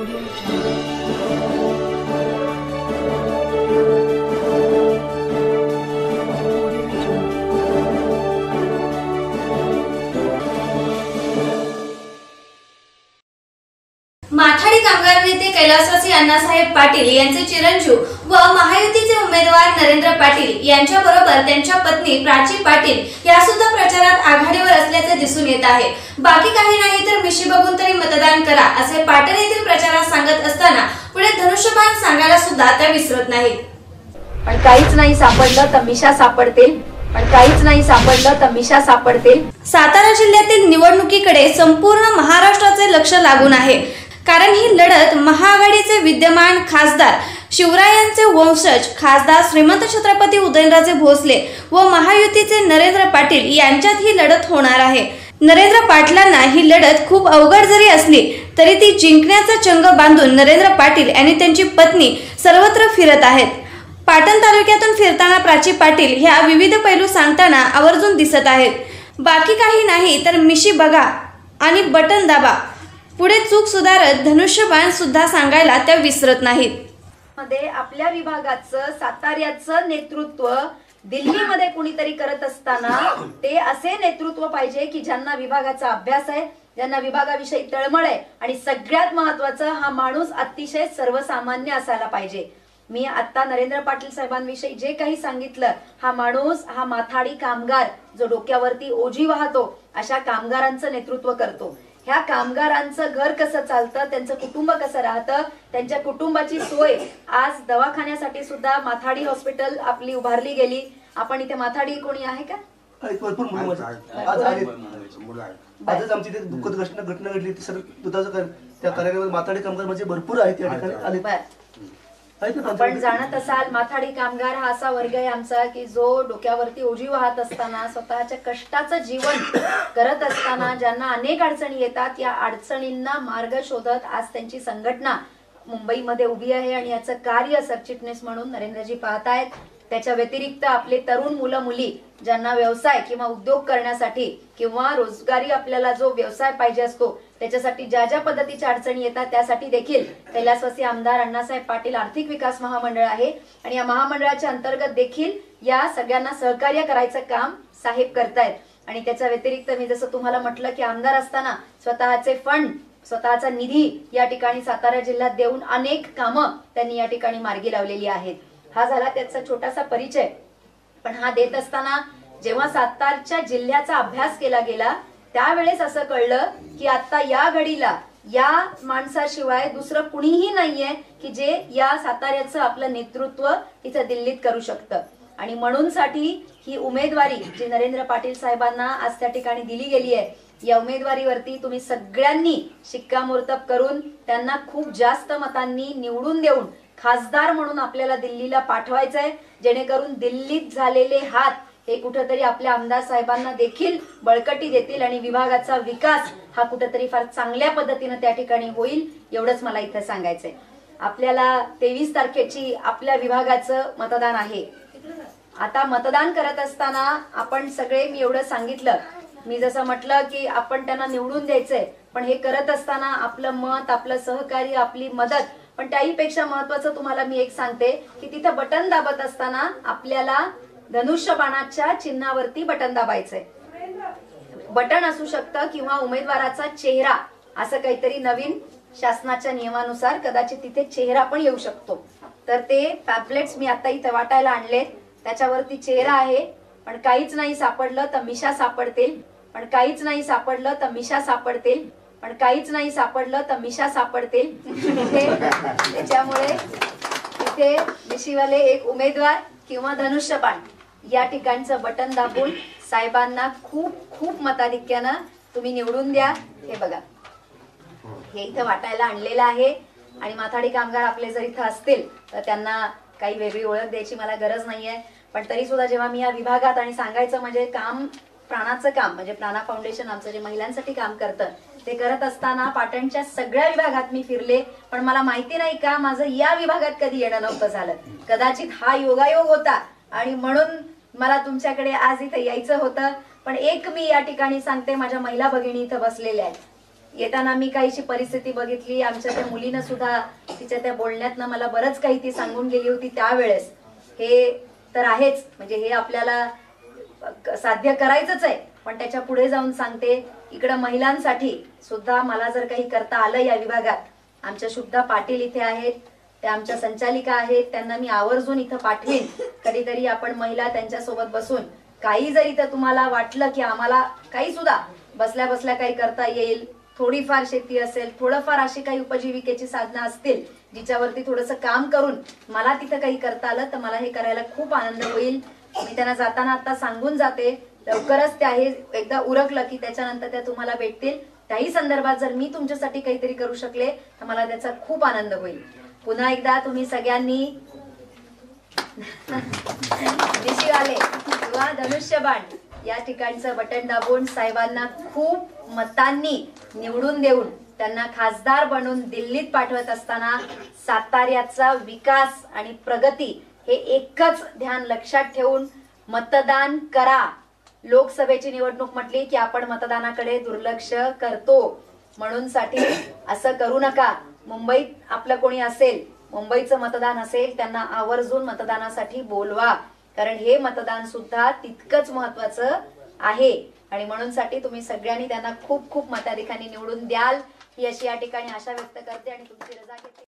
माथाडी कामगार नेते कैलासवासी अण्णासाहेब पाटील यांचे चिरंजीव व महायुतीचे उमेदवार नरेंद्र पाटील यांच्याबरोबर त्यांच्या पत्नी प्राची पाटील या सुद्धा प्रचारात आघाडीवर असल्याचे दिसून येत आहे। बाकी काही नाही तर मिशी बघून तरी मतदान करा असे पाटण येथील प्रचारात सांगत असताना पुढे धनुष्यबाण सांगायला सुद्धा त्या विसरत नाहीत। पण काहीच नाही सापडलं तर मिशा सापडतील, पण काहीच नाही सापडलं तर मिशा सापडतील। सातारा जिल्ह्यातील निवडणुकीकडे संपूर्ण महाराष्ट्राचे लक्ष लागून आहे, कारण ही लढत महाआघाडीचे विद्यमान खासदार शिवरायांचे वंशज खासदार श्रीमंत छत्रपती उदयनराजे भोसले व महायुतीचे नरेंद्र पाटील यांच्यात ही लढत होणार आहे। नरेंद्र पाटलांना ही लढत खूप अवघड जरी असली तरी ती जिंकण्याचा चंग बांधून नरेंद्र पाटील आणि त्यांची पत्नी सर्वत्र फिरत आहेत। पाटण तालुक्यातून फिरताना प्राची पाटील ह्या विविध पैलू सांगताना आवर्जून दिसत आहेत। बाकी काही नाही तर मिशी बघा आणि बटन दाबा, पुढे चूक सुधारत धनुष्यबाण सुद्धा सांगायला त्या विसरत नाहीत। मध्ये आपल्या विभागाचं साताऱ्याचं नेतृत्व दिल्लीमध्ये कुणीतरी करत असताना ते असे नेतृत्व पाहिजे की ज्यांना विभागाचा अभ्यास आहे, ज्यांना विभागाविषयी तळमळ आहे आणि सगळ्यात महत्त्वाचं हा माणूस अतिशय सर्वसामान्य असायला पाहिजे। मी आता नरेंद्र पाटील साहेबांविषयी जे काही सांगितलं, हा माणूस हा माथाडी कामगार जो डोक्यावरती ओझी वाहतो अशा कामगारांचं नेतृत्व करतो। ह्या कामगारांचं घर कसं चालतं, त्यांचं कुटुंब कसं राहतं, त्यांच्या कुटुंबाची सोय, आज दवाखान्यासाठी सुद्धा माथाडी हॉस्पिटल आपली उभारली गेली। आपण इथे माथाडी कोणी आहे का? भरपूर मुलं आजच आमची इथे दुःखद घटना घडली, सर दुधाचं त्या कार्यालयामध्ये माथाडी कामगार म्हणजे भरपूर आहेत या ठिकाणी आले। आपण जाणत असाल माथाडी कामगार हा असा वर्ग आहे आमचा की जो डोक्यावरती ओझी वाहत असताना स्वतःच्या कष्टाचं जीवन करत असताना ज्यांना अनेक अडचणी येतात, या अडचणींना मार्ग शोधत आज त्यांची संघटना मुंबईमध्ये उभी आहे आणि याचं कार्य सरचिटणीस म्हणून नरेंद्रजी पाहतायत। त्याच्या व्यतिरिक्त आपले तरुण मुलं मुली ज्यांना व्यवसाय किंवा उद्योग करण्यासाठी किंवा रोजगारी आपल्याला जो व्यवसाय पाहिजे असतो त्याच्यासाठी ज्या ज्या पद्धतीच्या अडचणी येतात त्यासाठी देखील कैलासवासी आमदार अण्णासाहेब पाटील आर्थिक विकास महामंडळ आहे आणि या महामंडळाच्या अंतर्गत देखील या सगळ्यांना सहकार्य करायचं काम साहेब करतायत। आणि त्याच्या व्यतिरिक्त मी जसं तुम्हाला म्हटलं की आमदार असताना स्वतःचे फंड, स्वतःचा निधी या ठिकाणी सातारा जिल्ह्यात देऊन अनेक कामं त्यांनी या ठिकाणी मार्गी लावलेली आहेत। हा झाला त्याचा छोटासा परिचय। पण हा देत असताना जेव्हा सातारच्या जिल्ह्याचा अभ्यास केला गेला त्यावेळेस असं कळलं की आता या घडीला या माणसाशिवाय दुसरं कुणीही नाहीये की जे या साताऱ्याचं आपलं नेतृत्व इथं दिल्लीत करू शकतं। आणि म्हणून साठी ही उमेदवारी जी नरेंद्र पाटील साहेबांना आज त्या ठिकाणी दिली गेली आहे, या उमेदवारीवरती तुम्ही सगळ्यांनी शिक्कामोर्तब करून त्यांना खूप जास्त मतांनी निवडून देऊन खासदार म्हणून आपल्याला दिल्लीला पाठवायचंय, जेणेकरून दिल्लीत झालेले हात हे कुठेतरी आपल्या आमदार साहेबांना देखील बळकटी देतील आणि विभागाचा विकास हा कुठेतरी फार चांगल्या पद्धतीने त्या ठिकाणी होईल, एवढंच मला इथे सांगायचंय। आपल्याला 23 तारखेची आपल्या विभागाचं मतदान आहे। आता मतदान करत असताना आपण सगळे, मी एवढं सांगितलं, मी जसं म्हटलं की आपण त्यांना निवडून द्यायचंय, पण हे करत असताना आपलं मत, आपलं सहकार्य, आपली मदत, पण त्याहीपेक्षा महत्वाचं तुम्हाला मी एक सांगते की तिथं बटन दाबत असताना आपल्याला धनुष्यबाणाच्या चिन्हावरती बटन दाबायचंय। बटन असू शकतं किंवा उमेदवाराचा चेहरा, असं काहीतरी नवीन शासनाच्या नियमानुसार कदाचित तिथे चेहरा पण येऊ शकतो। तर ते पॅम्पलेट्स मी आता इथे वाटायला आणलेत, त्याच्यावरती चेहरा आहे। पण काहीच नाही सापडलं तर मिशा सापडतील, पण काहीच नाही सापडलं तर मिशा सापडतील, पण काहीच नाही सापडलं तर मिशा सापडतील। त्याच्यामुळे इथे मिशीवाले एक उमेदवार किंवा धनुष्यबाण या ठिकाणचं बटन दाबून साहेबांना खूप खूप मताधिक्यानं तुम्ही निवडून द्या। हे बघा, हे इथं वाटायला आणलेलं आहे आणि माथाडी कामगार आपले जर इथं असतील तर त्यांना काही वेगळी ओळख द्यायची मला गरज नाहीये। पण तरी सुद्धा जेव्हा मी या विभागात आणि सांगायचं म्हणजे काम, प्राणाचं काम, म्हणजे प्राणा फाउंडेशन आमचं जे महिलांसाठी काम करतं ते करत असताना पाटणच्या सगळ्या विभागात मी फिरले, पण मला माहिती नाही का माझं या विभागात कधी येणं नव्हतं झालं। कदाचित हा योगायोग होता आणि म्हणून मला तुमच्याकडे आज इथे यायचं होतं। पण एक मी या ठिकाणी सांगते, माझ्या महिला भगिनी इथं बसलेल्या आहेत, येताना मी काहीशी परिस्थिती बघितली. आमच्या त्या मुलीनं सुद्धा तिच्या त्या बोलण्यातनं मला बरंच काही ती सांगून गेली होती त्यावेळेस. हे तर आहेच, म्हणजे हे आपल्याला साध्य करायचंच आहे, पण त्याच्या पुढे जाऊन सांगते इकडं महिलांसाठी सुद्धा मला जर काही करता आलं या विभागात, आमच्या शुभदा पाटील इथे आहेत, त्या आमच्या संचालिका आहेत, त्यांना मी आवर्जून इथं पाठवीन. कधीतरी आपण महिला त्यांच्यासोबत बसून काही जरी तर तुम्हाला वाटलं की आम्हाला काही सुद्धा बसल्या बसल्या काही करता येईल, थोडीफार शेती असेल, थोडंफार अशी काही उपजीविकेची साधनं असतील जिच्यावरती थोडंसं काम करून मला तिथं काही करता आलं तर मला हे करायला खूप आनंद होईल. मी त्यांना जाताना आता सांगून जाते, लवकरच त्या हे एकदा उरकलं की त्याच्यानंतर त्या तुम्हाला भेटतील. त्याही संदर्भात जर मी तुमच्यासाठी काहीतरी करू शकले तर मला त्याचा खूप आनंद होईल. पुन्हा एकदा तुम्ही सगळ्यांनी दिशीवाले किंवा धनुष्यबाण या ठिकाणचं बटन दाबून साहेबांना खूप मतांनी निवडून देऊन त्यांना खासदार बनवून दिल्लीत पाठवत असताना साताऱ्याचा विकास आणि प्रगती हे एकच ध्यान लक्षात ठेवून मतदान करा. लोकसभेची निवडणूक म्हटली की आपण मतदानाकडे दुर्लक्ष करतो, म्हणून साठी असं करू नका. मुंबईत आपलं कोणी असेल, मुंबईचं मतदान असेल, त्यांना आवर्जून मतदानासाठी बोलवा, कारण हे मतदान सुद्धा तितकंच महत्वाचं आहे. आणि म्हणून साठी तुम्ही सगळ्यांनी त्यांना खूप खूप मताधिकांनी निवडून द्याल ही अशी या ठिकाणी आशा व्यक्त करते आणि तुमची रजा घेते.